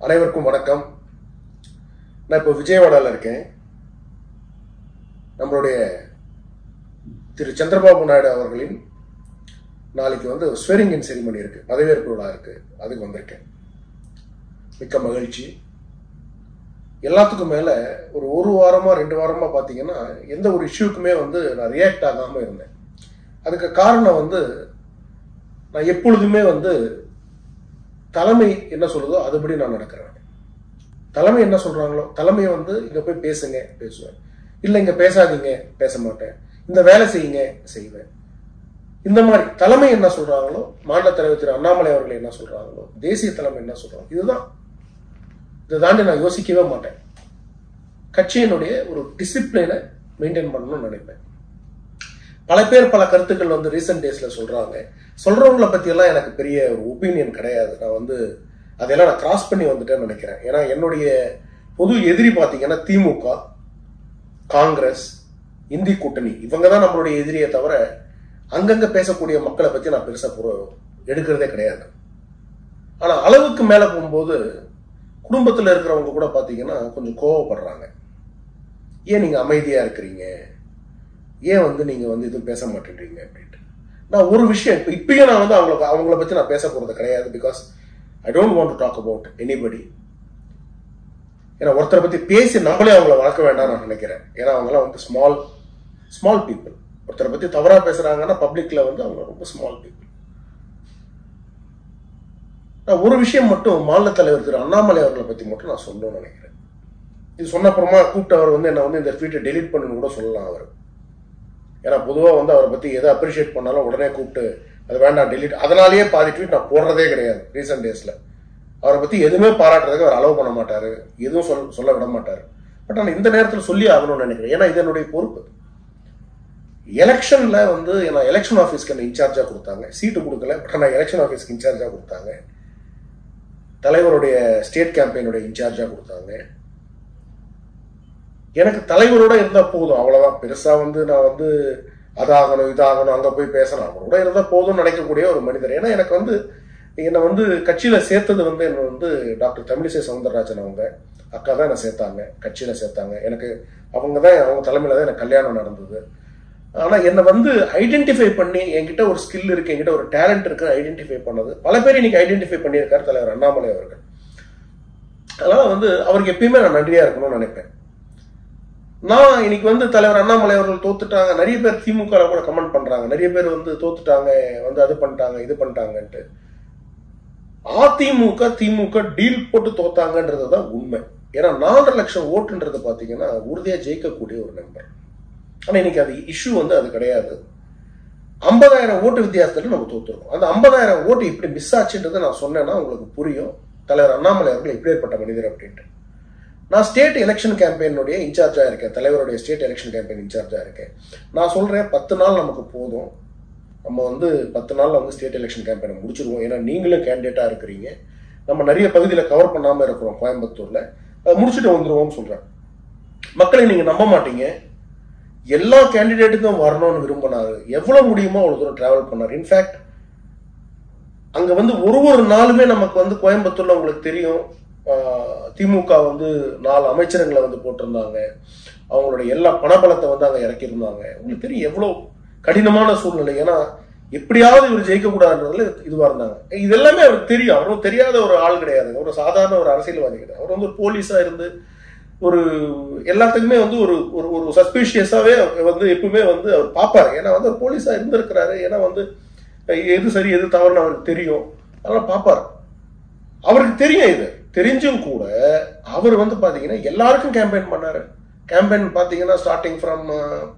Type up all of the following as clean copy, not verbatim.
அனைவருக்கும் வணக்கம். நான் இப்போ விஜயவாடாவில் இருக்கேன். நம்மளுடைய திரு சந்திரபாபு நாயுடு அவர்களின் நாளைக்கு ஸ்வேரிங் இன் செரிமனி இருக்கு, பதவியேற்பு விழா இருக்கு. அதுக்கு வந்திருக்கேன். மிக்க மகிழ்ச்சி. எல்லாத்துக்கும் மேல ஒரு வாரமா 2 வாரமா பாத்தீங்கன்னா எந்த ஒரு இஷ்யூக்குமே நான் ரியாக்ட் ஆகாம இருந்தேன். அதுக்கு காரணம் நான் எப்பொழுதுமே தலைமை என்ன சொல்லுதோ அதுபடி நான் நடக்கிறேன். தலைமை என்ன சொல்றாங்களோ, தலைமையை இங்க போய் பேசுங்க பேசுவேன், இல்ல இங்க பேசாதீங்க பேச மாட்டேன், இந்த வேலை செய்யுங்க செய்வேன். இந்த மாதிரி தலைமை என்ன சொல்றாங்களோ, மாநில தலைவர் திரு அண்ணாமலை அவர்கள் என்ன சொல்றாங்களோ, தேசிய தலைமை என்ன சொல்றாங்க, இதுதான். இதை தாண்டி நான் யோசிக்கவே மாட்டேன். கட்சியினுடைய ஒரு டிசிப்ளினை மெயின்டைன் பண்ணணும்னு நினைப்பேன். பல பேர் பல கருத்துக்கள் ரீசெண்ட் டேஸ்ல சொல்றவங்களை பத்தி எல்லாம் எனக்கு பெரிய ஒரு ஒப்பீனியன் கிடையாது. நான் அதெல்லாம் நான் கிராஸ் பண்ணி வந்துட்டேன்னு நினைக்கிறேன். ஏன்னா என்னுடைய பொது எதிரி பாத்தீங்கன்னா திமுக, காங்கிரஸ், இந்தி கூட்டணி, இவங்க தான் நம்மளுடைய எதிரியை தவிர அங்கங்க பேசக்கூடிய மக்களை பத்தி நான் பெருசா எடுக்கிறதே கிடையாது. ஆனா அளவுக்கு மேல போகும்போது குடும்பத்துல இருக்கிறவங்க கூட பாத்தீங்கன்னா கொஞ்சம் கோவப்படுறாங்க. ஏன் நீங்க அமைதியா இருக்கிறீங்க, ஏன் நீங்க எதுவும் பேச மாட்டேன்றீங்க அப்படின்ட்டு. நான் ஒரு விஷயம் இப்பயும் நான் அவங்கள பத்தி நான் பேச போறது கிடையாது. Because I don't want to talk about anybody. ஏன்னா ஒருத்தரை பத்தி பேசி நம்மளே அவங்கள வளர்க்க வேண்டாம் நான் நினைக்கிறேன். ஏன்னா அவங்கலாம் ஸ்மால் பீப்புள். ஒருத்தரை பத்தி தவறா பேசுறாங்கன்னா பப்ளிக்ல அவங்க ரொம்ப ஸ்மால் பீப்புள். நான் ஒரு விஷயம் மட்டும் மாநில தலைவர் திரு அண்ணாமலை அவர்களை பத்தி மட்டும் நான் சொல்லணும்னு நினைக்கிறேன். இது சொன்ன அப்புறமா கூப்பிட்டு அவர் என்ன இந்த ட்வீட்டை டெலீட் பண்ணணும்னு கூட சொல்லலாம் அவர். ஏன்னா பொதுவாக அவரை பத்தி எதை அப்ரிஷியேட் பண்ணாலும் உடனே கூப்பிட்டு அது வேண்டாம் டெலீட். அதனாலேயே பாதி ட்வீட் நான் போடுறதே கிடையாது. ரீசெண்ட் டேஸ்ல அவரை பத்தி எதுவுமே பாராட்டுறதுக்கு அவர் அலோவ் பண்ண மாட்டாரு, எதுவும் சொல்ல விட மாட்டாரு. பட் ஆனால் இந்த நேரத்தில் சொல்லி ஆகணும்னு நினைக்கிறேன். ஏன்னா இது என்னுடைய பொறுப்பு. எலெக்ஷன்ல நான் எலெக்ஷன் ஆஃபீஸ்க்கு என்ன இன்சார்ஜா கொடுத்தாங்க, சீட்டு கொடுக்கல. பட் ஆனால் எலெக்ஷன் ஆஃபீஸ்க்கு இன்சார்ஜா கொடுத்தாங்க, தலைவருடைய ஸ்டேட் கேம்பெயினுடைய இன்சார்ஜா கொடுத்தாங்க. எனக்கு தலைவரோட இருந்தா போதும், அவ்வளவுதான். பெருசா நான் அதாகணும் இதாகணும் அங்க போய் பேசணும், அவரோட இருந்தா போதும்னு நினைக்கக்கூடிய ஒரு மனிதர். ஏன்னா எனக்கு என்னை கட்சியில சேர்த்தது என்ன டாக்டர் தமிழிசை சவுந்தரராஜன் அவங்க அக்கா தான் என்ன சேர்த்தாங்க, கட்சியில சேர்த்தாங்க. எனக்கு அவங்க தலைமையில தான் எனக்கு கல்யாணம் நடந்தது. ஆனா என்னை ஐடென்டிஃபை பண்ணி என்கிட்ட ஒரு ஸ்கில் இருக்கு, என்கிட்ட ஒரு டேலண்ட் இருக்கு ஐடென்டிஃபை பண்ணது பல பேர் இன்னைக்கு ஐடென்டிஃபை பண்ணியிருக்காரு தலைவர் அண்ணாமலை அவர்கள். அதனால அவருக்கு எப்பயுமே நான் நன்றியா இருக்கணும்னு நினைப்பேன். நான் இன்னைக்கு தலைவர் அண்ணாமலை அவர்கள் தோத்துட்டாங்க, நிறைய பேர் திமுக கூட கமெண்ட் பண்றாங்க, நிறைய பேர் தோத்துட்டாங்க அது பண்ணிட்டாங்க இது பண்ணிட்டாங்கன்ட்டு. அதிமுக திமுக டீல் போட்டு தோத்தாங்கன்றதுதான் உண்மை. ஏன்னா 4.5 லட்சம் ஓட்டுன்றது பாத்தீங்கன்னா உறுதியா ஜெயிக்கக்கூடிய ஒரு நம்பர். ஆனா இன்னைக்கு அது இஷ்யூ அது கிடையாது. 50,000 ஓட்டு வித்தியாசத்துல நம்ம தோத்துருக்கோம். அந்த 50,000 ஓட்டு இப்படி மிஸ் ஆச்சுன்றதை நான் சொன்னேன்னா உங்களுக்கு புரியும் தலைவர் அண்ணாமலை அவர்கள் எப்படிப்பட்ட மனிதர் அப்படின்ட்டு. நான் ஸ்டேட் எலெக்ஷன் கேம்பெயினுடைய இன்சார்ஜா இருக்கேன், தலைவருடைய ஸ்டேட் எலெக்ஷன் கேம்பெயின் இன்சார்ஜா இருக்கேன். நான் சொல்றேன் 10 நாள் நமக்கு போதும், நம்ம 10 நாள்ல ஸ்டேட் எலெக்ஷன் கேம்பெயினை முடிச்சிருவோம். ஏன்னா நீங்களும் கேண்டிடேட்டா இருக்கிறீங்க, நம்ம நிறைய பகுதியில் கவர் பண்ணாம இருக்கிறோம் கோயம்புத்தூர்ல, அதை முடிச்சுட்டு வந்துருவோம்னு சொல்றேன். மக்களை நீங்க நம்ப மாட்டீங்க, எல்லா கேண்டிடேட்டுக்கும் வரணும்னு விரும்பினாரு, எவ்வளவு முடியுமோ அவ்வளவு தூரம் டிராவல் பண்ணாரு. இன்ஃபேக்ட் அங்க ஒரு நாளுமே நமக்கு கோயம்புத்தூர்ல உங்களுக்கு தெரியும் திமுக 4 அமைச்சரங்களை போட்டிருந்தாங்க, அவங்களுடைய எல்லா பணபலத்தை அங்க இறக்கியிருந்தாங்க. உங்களுக்கு தெரியும் எவ்வளவு கடினமான சூழ்நிலை. ஏன்னா எப்படியாவது இவர் ஜெயிக்க கூடாதுன்றதுல இதுவா இருந்தாங்க. இது எல்லாமே அவருக்கு தெரியும். அவரும் தெரியாத ஒரு ஆள் கிடையாது, ஒரு சாதாரண ஒரு அரசியல்வாதி கிடையாது. அவர் ஒரு போலீஸா இருந்து ஒரு எல்லாத்துக்குமே ஒரு சஸ்பீஷியஸாவே எப்பவுமே அவர் பார்ப்பாரு. ஏன்னா ஒரு போலீஸா இருந்திருக்கிறாரு. ஏன்னா எது சரி எது தவறுன்னு அவருக்கு தெரியும், அதெல்லாம் பார்ப்பாரு. அவருக்கு தெரியும். இது தெரிஞ்சும் கூட அவர் பாத்தீங்கன்னா எல்லாருக்கும் கேம்பெயின் பண்ணாரு. கேம்பெயின் பாத்தீங்கன்னா ஸ்டார்டிங் ஃப்ரம்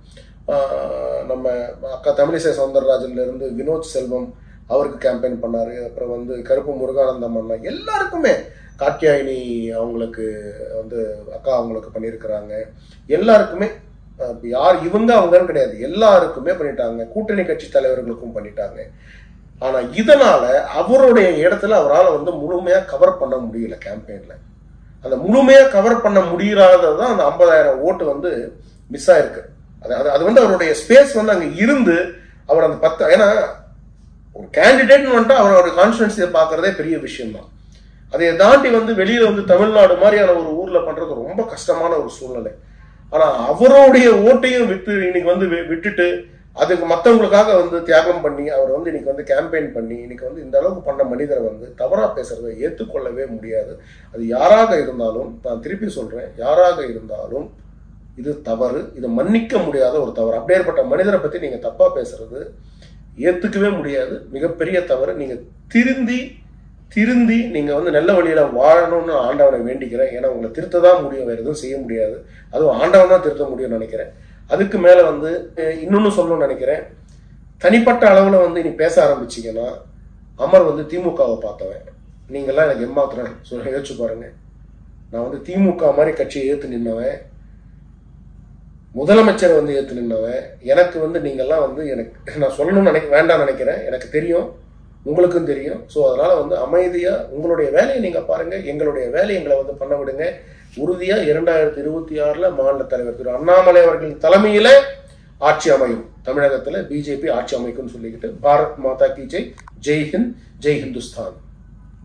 நம்ம அக்கா தமிழிசை சவுந்தரராஜன்ல இருந்து வினோத் செல்வம் அவருக்கு கேம்பெயின் பண்ணாரு. அப்புறம் கருப்பு முருகானந்தம் அண்ணா, எல்லாருக்குமே கார்த்தியாயினி அவங்களுக்கு அக்கா அவங்களுக்கு பண்ணியிருக்கிறாங்க. எல்லாருக்குமே யார் இவங்க அவங்கன்னு கிடையாது, எல்லாருக்குமே பண்ணிட்டாங்க. கூட்டணி கட்சி தலைவர்களுக்கும் பண்ணிட்டாங்க. ஆனா இதனால அவருடைய இடத்துல அவரால் முழுமையா கவர் பண்ண முடியல கேம்பெயின்ல. அந்த முழுமையா கவர் பண்ண முடியாததான் அந்த 50,000 ஓட்டு மிஸ் ஆயிருக்கு. அது அவருடைய ஸ்பேஸ் அங்க இருந்து அவர் அந்த 10, ஏன்னா ஒரு கேண்டிடேட் அவரோட கான்ஸ்டிட்யூன்சியை பாக்குறதே பெரிய விஷயம் தான். அதை தாண்டி வந்து வெளியில வந்து தமிழ்நாடு மாதிரியான ஒரு ஊர்ல பண்றது ரொம்ப கஷ்டமான ஒரு சூழ்நிலை. ஆனா அவருடைய ஓட்டையும் இன்னைக்கு வந்து விட்டுட்டு அதுக்கு மற்றவங்களுக்காக வந்து தியாகம் பண்ணி அவர் வந்து இன்னைக்கு வந்து கேம்பெயின் பண்ணி இன்னைக்கு வந்து இந்த அளவுக்கு பண்ண மனிதரை வந்து தவறா பேசுறதை ஏற்றுக்கொள்ளவே முடியாது. அது யாராக இருந்தாலும், நான் திருப்பி சொல்றேன், யாராக இருந்தாலும் இது தவறு, இது மன்னிக்க முடியாத ஒரு தவறு. அப்படியேற்பட்ட மனிதரை பத்தி நீங்க தப்பா பேசுறது ஏத்துக்கவே முடியாது, மிகப்பெரிய தவறு. நீங்க திருந்தி நீங்க வந்து நல்ல வழியில வாழணும்னு ஆண்டவனை வேண்டிக்கிறேன். ஏன்னா உங்களை திருத்ததான் முடியும், வேற எதுவும் செய்ய முடியாது. அதுவும் ஆண்டவன் தான் திருத்த முடியும்னு நினைக்கிறேன். அதுக்கு மேல வந்து இன்னொன்னு சொல்லணும்னு நினைக்கிறேன். தனிப்பட்ட அளவுல வந்து நீ பேச ஆரம்பிச்சீங்கன்னா, அமர் வந்து திமுகவை பார்த்தவன், நீங்கெல்லாம் எனக்கு ஏமாத்துறேன் சொல்ல யோசிச்சு பாருங்க. நான் வந்து திமுக மாதிரி கட்சியை ஏத்து நின்னவன், முதலமைச்சரை வந்து ஏத்து நின்னவன். எனக்கு வந்து நீங்கெல்லாம் வந்து எனக்கு நான் சொல்லணும்னு வேண்டாம் நினைக்கிறேன். எனக்கு தெரியும், உங்களுக்கும் தெரியும். ஸோ அதனால வந்து அமைதியா உங்களுடைய வேலையை நீங்க பாருங்க, எங்களுடைய வேலையை எங்களை வந்து பண்ண விடுங்க. உறுதியா 2026 மாநில தலைவர் திரு அண்ணாமலை அவர்களின் தலைமையில ஆட்சி அமையும். தமிழகத்துல பிஜேபி ஆட்சி அமைக்கும் சொல்லிக்கிட்டு பாரத் மாதா கி ஜெய், ஜெய் ஹிந்த், ஜெய் ஹிந்துஸ்தான்.